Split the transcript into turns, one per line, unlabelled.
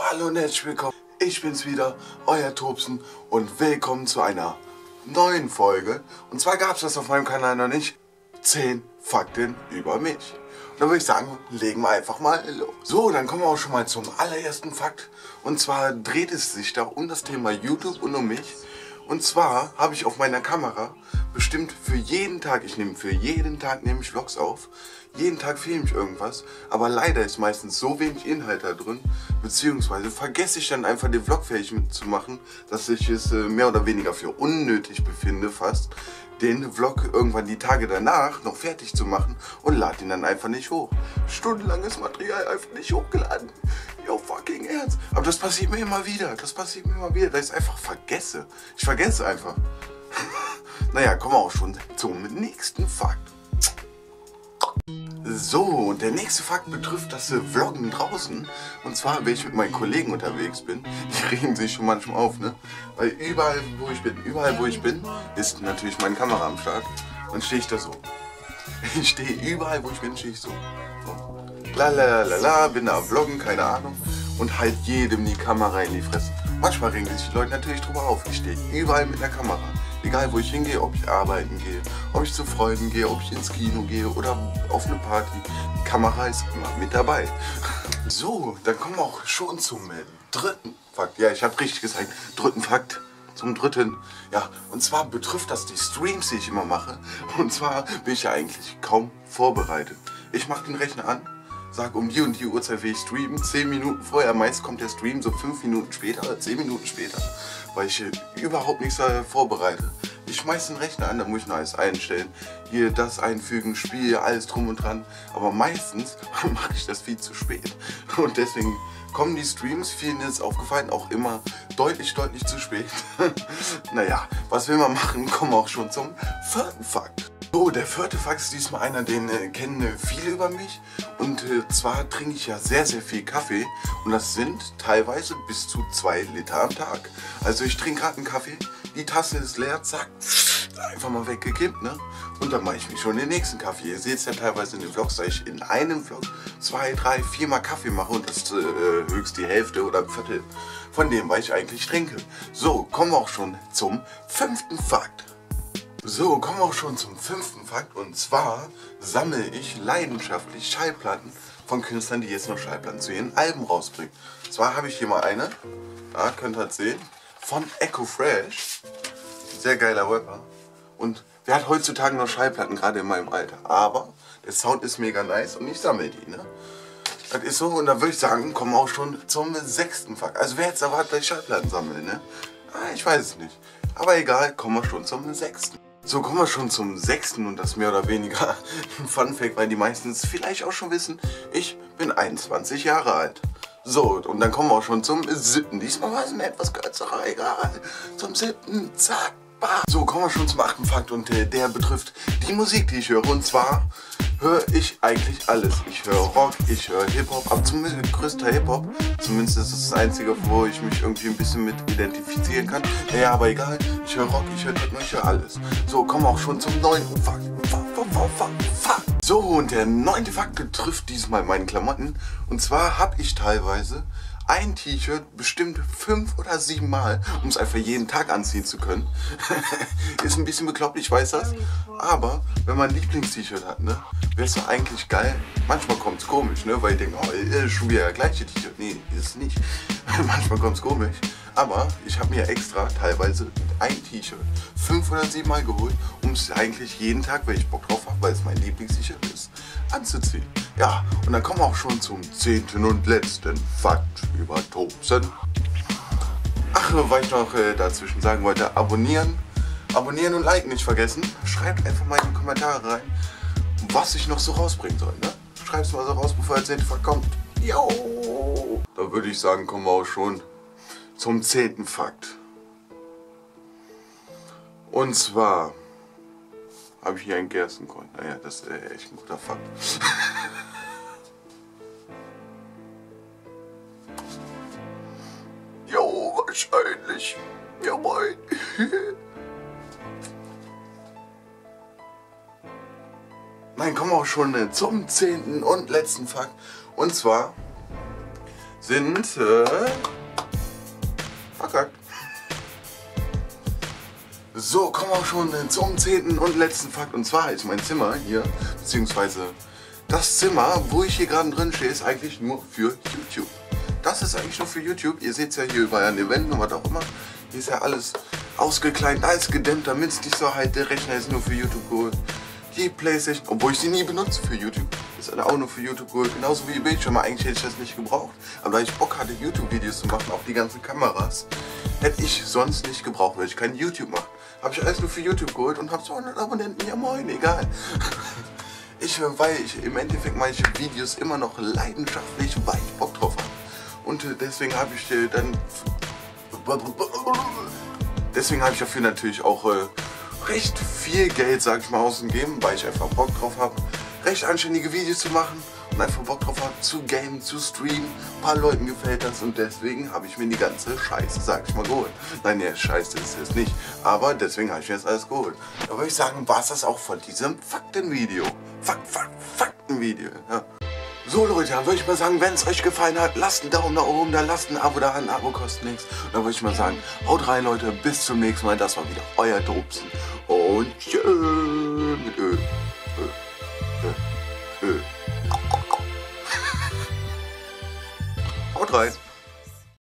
Hallo und herzlich willkommen, ich bin's wieder, euer Tobsen und willkommen zu einer neuen Folge. Und zwar gab es das auf meinem Kanal noch nicht, 10 Fakten über mich. Und dann würde ich sagen, legen wir einfach mal los. So, dann kommen wir auch schon mal zum allerersten Fakt. Und zwar dreht es sich da um das Thema YouTube und um mich. Und zwar habe ich auf meiner Kamera bestimmt für jeden Tag, für jeden Tag nehme ich Vlogs auf. Jeden Tag filme ich irgendwas, aber leider ist meistens so wenig Inhalt da drin, beziehungsweise vergesse ich dann einfach den Vlog fertig mitzumachen, dass ich es mehr oder weniger für unnötig befinde fast, den Vlog irgendwann die Tage danach noch fertig zu machen und lade ihn dann einfach nicht hoch. Stundenlanges Material einfach nicht hochgeladen. Yo, fucking ernst. Aber das passiert mir immer wieder, dass ich es einfach vergesse. Ich vergesse einfach. Naja, kommen wir auch schon zum nächsten Fakt. So, und der nächste Fakt betrifft das Vloggen draußen. Und zwar, wenn ich mit meinen Kollegen unterwegs bin, die regen sich schon manchmal auf, ne? Weil überall, wo ich bin, ist natürlich meine Kamera am Start. Dann stehe ich da so. Ich stehe überall, wo ich bin, stehe ich so. Lalalala, bin da am Vloggen, keine Ahnung. Und halt jedem die Kamera in die Fresse. Manchmal regen sich die Leute natürlich drüber auf. Ich stehe überall mit der Kamera. Egal wo ich hingehe, ob ich arbeiten gehe, ob ich zu Freunden gehe, ob ich ins Kino gehe oder auf eine Party. Die Kamera ist immer mit dabei. So, dann kommen wir auch schon zum dritten Fakt. Ja, ich habe richtig gesagt, dritten Fakt. Zum dritten. Ja, und zwar betrifft das die Streams, die ich immer mache. Und zwar bin ich ja eigentlich kaum vorbereitet. Ich mache den Rechner an. Sag, um die und die Uhrzeit will ich streamen, 10 Minuten vorher, meist kommt der Stream so 5 Minuten später oder 10 Minuten später, weil ich überhaupt nichts vorbereite. Ich schmeiß den Rechner an, da muss ich noch alles einstellen, hier das einfügen, Spiel, alles drum und dran, aber meistens mache ich das viel zu spät und deswegen kommen die Streams, vielen ist aufgefallen, auch immer deutlich zu spät. Naja, was will man machen, kommen wir auch schon zum vierten Fakt. So, der vierte Fakt ist diesmal einer, den kennen viele über mich. Und zwar trinke ich ja sehr viel Kaffee. Und das sind teilweise bis zu 2 Liter am Tag. Also ich trinke gerade einen Kaffee, die Tasse ist leer, zack, einfach mal weggekippt, ne? Und dann mache ich mich schon den nächsten Kaffee. Ihr seht es ja teilweise in den Vlogs, dass ich in einem Vlog 2, 3, 4 Mal Kaffee mache. Und das ist höchst die Hälfte oder ein Viertel von dem, was ich eigentlich trinke. So, kommen wir auch schon zum fünften Fakt. So, kommen wir auch schon zum fünften Fakt, und zwar sammle ich leidenschaftlich Schallplatten von Künstlern, die jetzt noch Schallplatten zu ihren Alben rausbringen. Und zwar habe ich hier mal eine, da könnt ihr sehen, von Echo Fresh, sehr geiler Rapper. Und wer hat heutzutage noch Schallplatten, gerade in meinem Alter? Aber der Sound ist mega nice und ich sammle die, ne? Das ist so, und da würde ich sagen, kommen wir auch schon zum sechsten Fakt. Also wer jetzt erwartet, dass ich Schallplatten sammle, ne? Ich weiß es nicht. Aber egal, kommen wir schon zum sechsten. So, kommen wir schon zum sechsten, und das mehr oder weniger ein Funfact, weil die meisten es vielleicht auch schon wissen. Ich bin 21 Jahre alt. So, und dann kommen wir auch schon zum siebten. Diesmal war es ein etwas kürzerer, egal. Zum siebten, zack, bam. So, kommen wir schon zum achten Fakt, und der betrifft die Musik, die ich höre. Und zwar höre ich eigentlich alles. Ich höre Rock, ich höre Hip-Hop, aber zumindest größter Hip-Hop. Zumindest ist das Einzige, wo ich mich irgendwie ein bisschen mit identifizieren kann. Naja, aber egal. Ich höre Rock, ich höre Techno, ich höre alles. So, kommen wir auch schon zum neunten Fakt. So, und der neunte Fakt betrifft diesmal meine Klamotten. Und zwar habe ich teilweise ein T-Shirt bestimmt 5 oder 7 Mal, um es einfach jeden Tag anziehen zu können. Ist ein bisschen bekloppt, ich weiß das. Aber wenn man ein Lieblings-T-Shirt hat, ne, wäre es doch eigentlich geil. Manchmal kommt es komisch, ne, weil ich denke, oh, schon wieder das gleiche T-Shirt. Nee, ist es nicht. Manchmal kommt es komisch. Aber ich habe mir extra teilweise ein T-Shirt 5 oder 7 Mal geholt, um es eigentlich jeden Tag, wenn ich Bock drauf habe, weil es mein Lieblings-T-Shirt ist, anzuziehen. Ja, und dann kommen wir auch schon zum 10. und letzten Fakt über Tobsen. Ach, weil ich noch dazwischen sagen wollte, abonnieren und liken nicht vergessen. Schreibt einfach mal in die Kommentare rein, was ich noch so rausbringen soll, ne? Schreibt es mal so raus, bevor der 10. Fakt kommt. Jo! Da würde ich sagen, kommen wir auch schon zum 10. Fakt. Und zwar habe ich hier einen Gerstenkorn. Naja, das ist echt ein guter Fakt. Jo, wahrscheinlich. Ja, moin. Nein, kommen wir auch schon zum 10. und letzten Fakt. Und zwar sind verkackt. So, kommen wir schon zum 10. und letzten Fakt. Und zwar ist mein Zimmer hier, beziehungsweise das Zimmer, wo ich hier gerade drin stehe, ist eigentlich nur für YouTube. Das ist eigentlich nur für YouTube. Ihr seht es ja hier überall an den Wänden und was auch immer. Hier ist ja alles ausgekleidet, alles gedämmt, damit es nicht so halt, der Rechner ist nur für YouTube geholt. Die Playstation, obwohl ich sie nie benutze für YouTube, ist auch nur für YouTube geholt. Genauso wie die Bildschirme, eigentlich hätte ich das nicht gebraucht. Aber weil ich Bock hatte, YouTube-Videos zu machen, auch die ganzen Kameras, hätte ich sonst nicht gebraucht, weil ich kein YouTube mache. Habe ich alles nur für YouTube geholt und habe 200 Abonnenten, ja moin, egal. Weil ich im Endeffekt manche Videos immer noch leidenschaftlich, weil ich Bock drauf habe. Und deswegen habe ich dafür natürlich auch recht viel Geld, sag ich mal, ausgegeben, weil ich einfach Bock drauf habe, recht anständige Videos zu machen und einfach Bock drauf habe, zu gamen, zu streamen. Ein paar Leuten gefällt das und deswegen habe ich mir die ganze Scheiße, sag ich mal, geholt. Nein, der Scheiße ist es nicht, aber deswegen habe ich mir jetzt alles geholt. Da würde ich sagen, war es das auch von diesem Faktenvideo. Faktenvideo, ja. So Leute, dann würde ich mal sagen, wenn es euch gefallen hat, lasst einen Daumen nach oben da, lasst ein Abo da, ein Abo kostet nichts. Und dann würde ich mal sagen, haut rein Leute, bis zum nächsten Mal, das war wieder euer Dobson und tschüss.